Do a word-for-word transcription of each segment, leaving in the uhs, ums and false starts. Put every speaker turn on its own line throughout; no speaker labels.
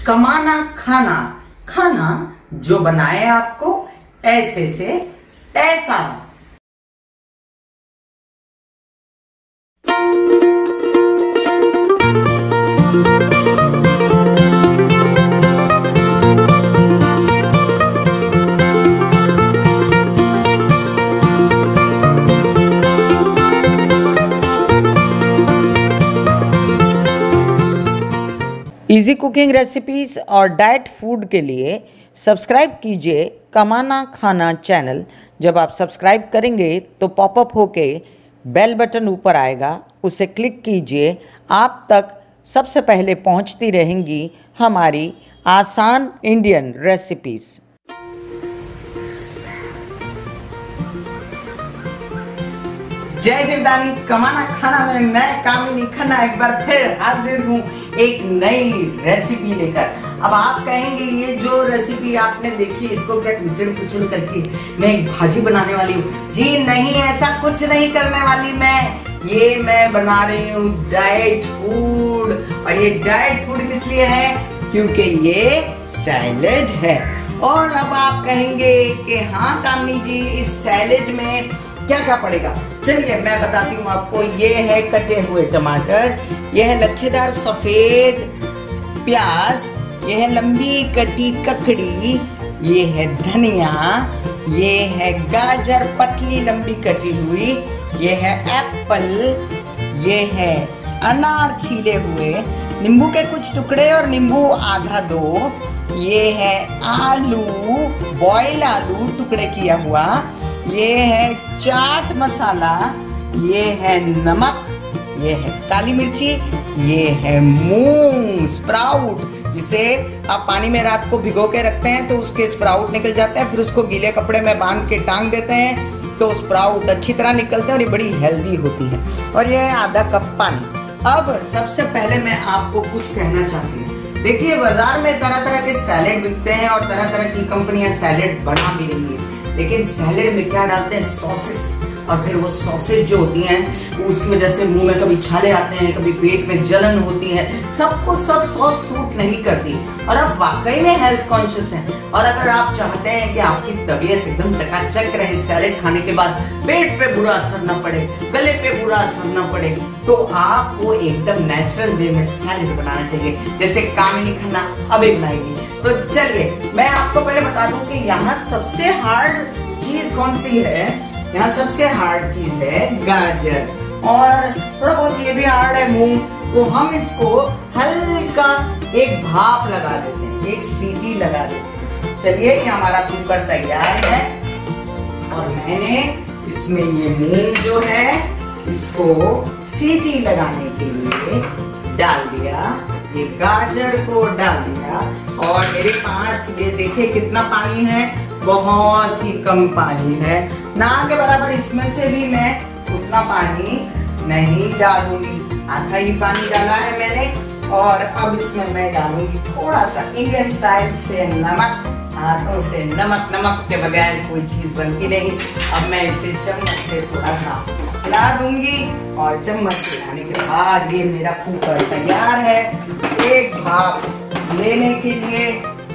कमाना खाना, खाना जो बनाए आपको ऐसे से ऐसा। इजी कुकिंग रेसिपीज और डाइट फूड के लिए सब्सक्राइब कीजिए कमाना खाना चैनल। जब आप सब्सक्राइब करेंगे तो पॉपअप होके बेल बटन ऊपर आएगा, उसे क्लिक कीजिए। आप तक सबसे पहले पहुंचती रहेंगी हमारी आसान इंडियन रेसिपीज। जय जिंदानी कमाना खाना में मैं कामिनी खन्ना एक बार फिर हाजिर हूँ एक नई रेसिपी लेकर। अब आप कहेंगे ये जो रेसिपी आपने देखी इसको क्या कुचल कुचल करके मैं एक भाजी बनाने वाली हूँ? जी नहीं, ऐसा कुछ नहीं करने वाली मैं। ये मैं बना रही हूँ डाइट फूड। और ये डाइट फूड किस लिए है? क्योंकि ये सैलेड है। और अब आप कहेंगे कि हाँ कामिनी जी, इस सैलेड में क्या क्या पड़ेगा? चलिए मैं बताती हूँ आपको। ये है कटे हुए टमाटर, ये है लच्छेदार सफेद प्याज, ये है लंबी कटी ककड़ी, ये है धनिया, ये है गाजर पतली लंबी कटी हुई, ये है एप्पल, ये है अनार छीले हुए, नींबू के कुछ टुकड़े और नींबू आधा दो, ये है आलू बॉयल आलू टुकड़े किया हुआ, ये है चाट मसाला, ये है नमक, ये है काली मिर्ची, ये है मूंग स्प्राउट, जिसे आप पानी में रात को भिगो के रखते हैं तो उसके स्प्राउट निकल जाते हैं, फिर उसको गीले कपड़े में बांध के टांग देते हैं तो स्प्राउट अच्छी तरह निकलते हैं और ये बड़ी हेल्दी होती है। और ये है आधा कप पानी। अब सबसे पहले मैं आपको कुछ कहना चाहती हूँ। देखिए, बाजार में तरह तरह के सैलेड बिकते हैं और तरह तरह की कंपनियां सैलेड बना भी रही है, लेकिन सैलेड में क्या डालते हैं? सॉसेस। और फिर वो सॉसेज जो होती हैं उसकी वजह से मुंह में कभी छाले आते हैं, कभी पेट में जलन होती है। सबको सब सॉस सूट नहीं करती और आप वाकई में हेल्थ कॉन्शियस हैं। और अगर आप चाहते हैं कि आपकी तबीयत एकदम चकाचक रहे, सैलेड खाने के बाद पेट पे बुरा असर न पड़े, गले पे बुरा असर न पड़े, तो आपको एकदम नेचुरल वे में सैलेड बनाना चाहिए, जैसे कामिनी खन्ना अभी बनाएगी। तो चलिए मैं आपको पहले बता दूं कि यहाँ सबसे हार्ड चीज कौन सी है। यहाँ सबसे हार्ड चीज है गाजर, और थोड़ा बहुत ये भी हार्ड है मूंग। तो हम इसको हल्का एक भाप लगा देते हैं, एक सीटी लगा देते हैं। चलिए, ये हमारा कुकर तैयार है और मैंने इसमें ये मूंग जो है इसको सीटी लगाने के लिए डाल दिया, ये गाजर को डाल दिया, और मेरे पास ये देखिए कितना पानी है, बहुत ही कम पानी है, ना के बराबर। इसमें से भी मैं उतना पानी नहीं डालूंगी, आधा ही पानी डाला है मैंने। और अब इसमें मैं डालूंगी थोड़ा सा इंडियन स्टाइल से नमक। हाथों से नमक, नमक के बगैर कोई चीज बनती नहीं। अब मैं इसे चम्मच से थोड़ा सा हिला दूंगी और चम्मच हिलाने के बाद ये मेरा कुकर तैयार है एक भाप लेने के लिए,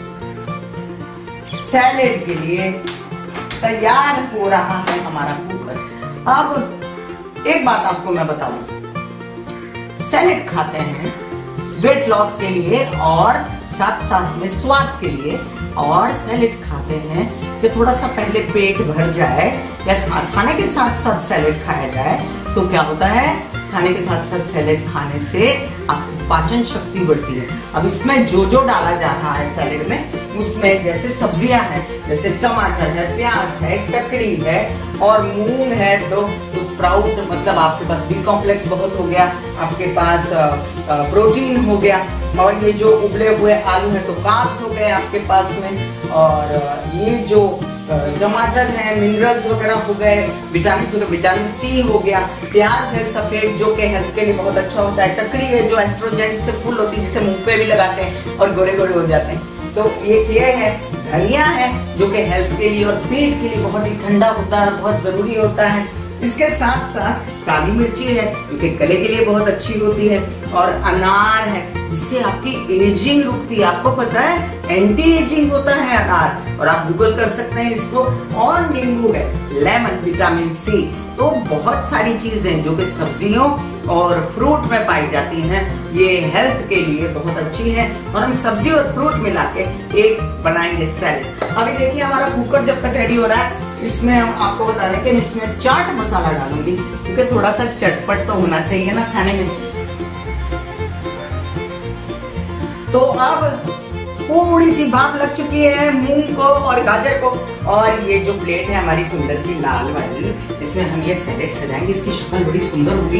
सैलेड के लिए तैयार हो रहा है हमारा कुकर। अब एक बात आपको मैं बता दूं, सैलेड खाते हैं वेट लॉस के लिए और साथ साथ में स्वाद के लिए, और सैलेड खाते हैं कि थोड़ा सा पहले पेट भर जाए या खाने के साथ साथ सैलेड खाया जाए। तो क्या होता है, खाने के साथ साथ सैलेड खाने से आपकी पाचन शक्ति बढ़ती है। अब इसमें जो जो डाला जा रहा है सैलेड में, उसमें जैसे सब्जियां हैं, जैसे टमाटर है, प्याज है, ककड़ी है और मूंग है, तो स्प्राउट मतलब आपके पास बी कॉम्प्लेक्स बहुत हो गया, आपके पास प्रोटीन हो गया, और ये जो उबले हुए आलू है तो कार्ब्स हो गए आपके पास में, और ये जो टमाटर है मिनरल्स वगैरह हो गए, विटामिन हो गए, विटामिन सी हो गया, प्याज है सफेद जो कि हेल्थ के लिए बहुत अच्छा होता है, ककड़ी है जो एस्ट्रोजेन से फुल होती है, जिसे मुंह पे भी लगाते हैं और गोरे गोरे हो जाते हैं। तो एक ये है, धनिया है जो कि हेल्थ के लिए और पेट के लिए बहुत ही ठंडा होता है, बहुत जरूरी होता है। इसके साथ साथ काली मिर्ची है क्योंकि गले के लिए बहुत अच्छी होती है, और अनार है जिससे आपकी एजिंग रुकती है। आपको पता है एंटी एजिंग होता है अनार, और आप गूगल कर सकते हैं इसको। और नींबू है, लेमन, विटामिन सी। तो बहुत सारी चीजें जो कि सब्जियों और फ्रूट में पाई जाती हैं, ये हेल्थ के लिए बहुत अच्छी है। और हम सब्जी और फ्रूट मिला के एक बनाएंगे सैलेड। अभी देखिए हमारा कुकर जब तक रेडी हो रहा है, इसमें हम आपको बता दें कि इसमें चाट मसाला डालूंगी क्योंकि थोड़ा सा चटपट तो होना चाहिए ना खाने में। तो अब थोड़ी सी भाप लग चुकी है मूंग को और गाजर को, और ये जो प्लेट है हमारी सुंदर सी लाल वाली, इसमें हम ये सैलेड सजाएंगे। इसकी शक्ल बड़ी सुंदर होगी,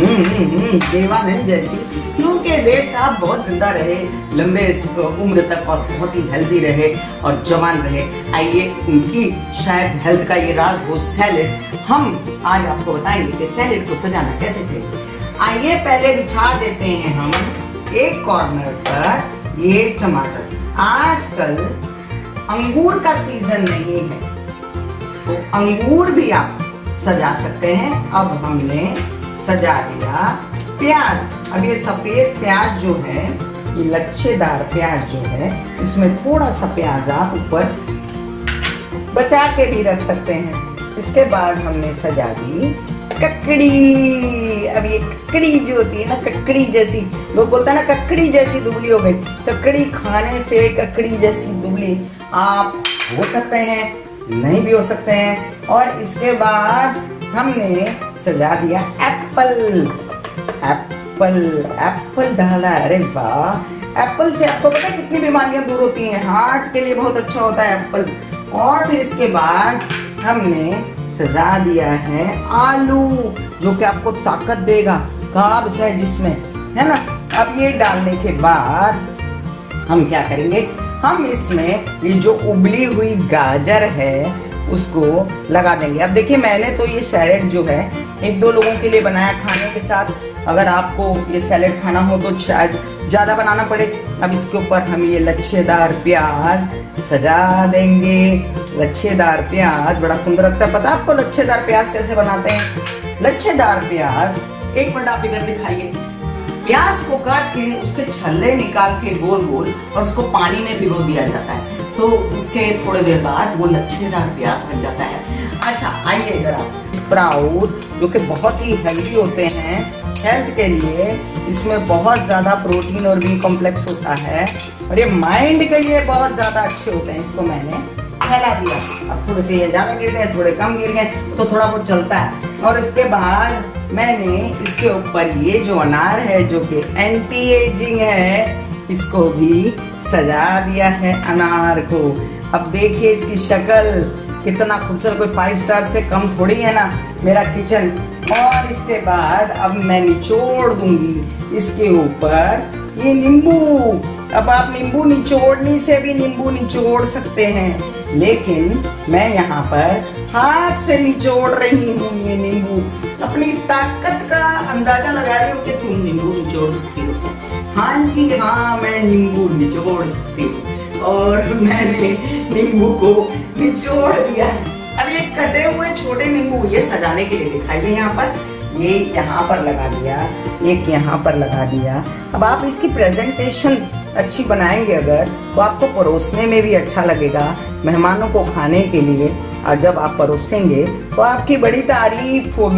देवानंद जैसी, क्योंकि देव साहब बहुत जिंदा रहे लंबे उम्र तक और बहुत ही हेल्दी रहे और जवान रहे। आइए उनकी शायद हेल्थ का ये राज हो सैलेड। हम आज आपको बताएंगे कि सैलेड को सजाना कैसे चाहिए। आइए पहले बिछा देते हैं हम एक कॉर्नर पर ये टमाटर। आजकल अंगूर का सीजन नहीं है तो अंगूर भी आप सजा सकते हैं। अब हमने सजा दिया प्याज। अब ये सफेद प्याज जो है, ये लच्छेदार प्याज जो है, इसमें थोड़ा सा प्याज आप ऊपर बचा के भी रख सकते हैं। इसके बाद हमने सजा दी ककड़ी। अब ये ककड़ी जो होती है ना, ककड़ी जैसी, लोग बोलते हैं ना ककड़ी जैसी दुबली हो गई। ककड़ी खाने से ककड़ी जैसी दुबली आप हो सकते हैं, नहीं भी हो सकते हैं। और इसके बाद हमने सजा दिया एप्पल। एप्पल एप्पल डाला, अरे वाह। एप्पल से आपको पता है कितनी बीमारियां दूर होती हैं, हार्ट के लिए बहुत अच्छा होता है एप्पल। और फिर इसके बाद हमने सजा दिया है आलू, जो कि आपको ताकत देगा, कार्ब्स है जिसमें, है ना। अब ये डालने के बाद हम क्या करेंगे, हम इसमें ये जो उबली हुई गाजर है उसको लगा देंगे। अब देखिए मैंने तो ये सैलेड जो है एक दो लोगों के लिए बनाया खाने के साथ। अगर आपको ये सैलेड खाना हो तो शायद ज्यादा बनाना पड़े। अब इसके ऊपर हम ये लच्छेदार प्याज सजा देंगे। लच्छेदार प्याज बड़ा सुंदर लगता है। पता आपको लच्छेदार प्याज कैसे बनाते हैं? लच्छेदार प्याज, एक मिनट आप इधर दिखाइए। प्याज को काट के उसके छल्ले निकाल के गोल गोल और उसको पानी में भिगो दिया जाता है, तो उसके थोड़े देर बाद वो लच्छेदार प्याज बन जाता है। अच्छा आइए इधर आप। स्प्राउट जो कि बहुत ही हेल्दी होते हैं हेल्थ के लिए, इसमें बहुत ज्यादा प्रोटीन और बी कॉम्प्लेक्स होता है और ये माइंड के लिए बहुत ज्यादा अच्छे होते हैं। इसको मैंने फैला दिया। अब थोड़े से ये ज्यादा गिर गए, थोड़े कम गिर गए, तो थोड़ा बहुत चलता है। और इसके बाद मैंने इसके ऊपर ये जो अनार है जो कि एंटी एजिंग है, इसको भी सजा दिया है अनार को। अब देखिए इसकी शक्ल कितना खूबसूरत, कोई फाइव स्टार से कम थोड़ी है ना मेरा किचन। और इसके बाद अब मैं निचोड़ दूंगी इसके ऊपर ये नींबू। अब आप नींबू निचोड़नी से भी नींबू निचोड़ सकते हैं, लेकिन मैं यहाँ पर हाथ से निचोड़ रही हूँ ये नींबू। अपनी ताकत का अंदाजा लगा रही हूँ कि तुम नींबू निचोड़ सकती हो। हाँ जी हाँ, मैं नींबू निचोड़ सकती हूँ और मैंने नींबू को निचोड़ दिया। अब ये कटे हुए छोटे नींबू ये सजाने के लिए दिखाइए। यहाँ पर ये यहाँ पर लगा दिया, एक यहाँ पर लगा दिया। अब आप इसकी प्रेजेंटेशन अच्छी बनाएंगे अगर, तो आपको परोसने में भी अच्छा लगेगा मेहमानों को खाने के लिए। और जब आप परोसेंगे तो आपकी बड़ी तारीफ होगी।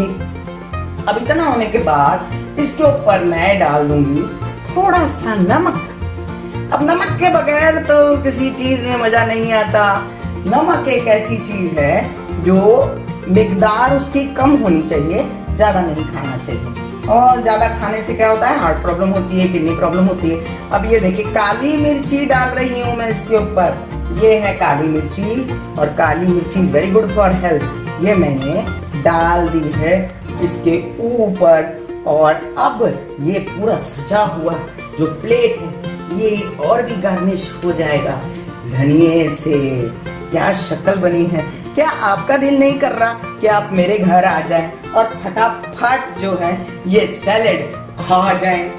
अब इतना होने के बाद इसके ऊपर मैं डाल दूंगी थोड़ा सा नमक। अब नमक के बगैर तो किसी चीज में मजा नहीं आता। नमक एक ऐसी चीज है जो मिकदार उसकी कम होनी चाहिए, ज्यादा नहीं खाना चाहिए। और ज्यादा खाने से क्या होता है, हार्ट प्रॉब्लम होती है, किडनी प्रॉब्लम होती है। अब ये देखिए काली मिर्ची डाल रही हूँ मैं इसके ऊपर। ये है काली मिर्ची और काली मिर्ची is very good for health. ये मैंने डाल दी है इसके ऊपर। और अब ये पूरा सजा हुआ जो प्लेट है ये और भी गार्निश हो जाएगा धनिये से। क्या शक्ल बनी है। क्या आपका दिल नहीं कर रहा कि आप मेरे घर आ जाएं और फटाफट जो है ये सैलेड खा जाएं?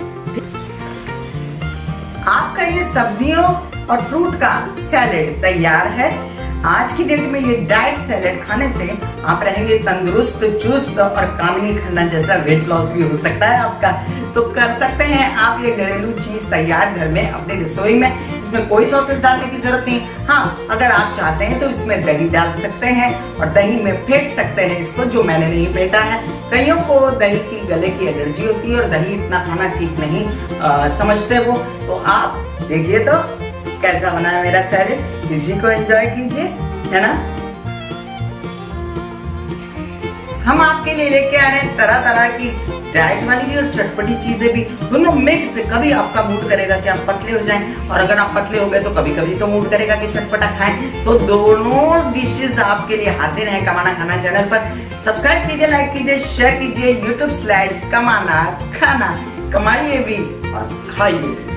आपका ये सब्जियों और फ्रूट का सैलेड तैयार है। आज की डेट में ये डाइट सैलेड खाने से आप रहेंगे तंदुरुस्त, चुस्त और कामिनी खन्ना जैसा वेट लॉस भी हो सकता है आपका। तो कर सकते हैं आप ये घरेलू चीज तैयार घर में अपने रसोई में। इसमें कोई सॉसेस डालने की जरूरत नहीं। हाँ, अगर आप चाहते हैं तो इसमें दही डाल सकते हैं और दही में फेंट सकते हैं इसको, जो मैंने नहीं फेंटा है। कईयों को दही की गले की एलर्जी होती है और दही इतना खाना ठीक नहीं आ, समझते वो। तो आप देखिए तो कैसा बना है मेरा सैलेड, इसी को एंजॉय कीजिए, है ना। हम आपके लिए लेके आ रहे हैं तरह तरह की डाइट वाली भी और चटपटी चीजें भी, दोनों मिक्स। कभी आपका मूड करेगा कि आप पतले हो जाएं, और अगर आप पतले हो गए तो कभी कभी तो मूड करेगा कि चटपटा खाएं। तो दोनों डिशेस आपके लिए हाजिर हैं कमाना खाना चैनल पर। सब्सक्राइब कीजिए, लाइक कीजिए, शेयर कीजिए। यूट्यूब स्लैश कमाना खाना, कमाइए भी और खाइए।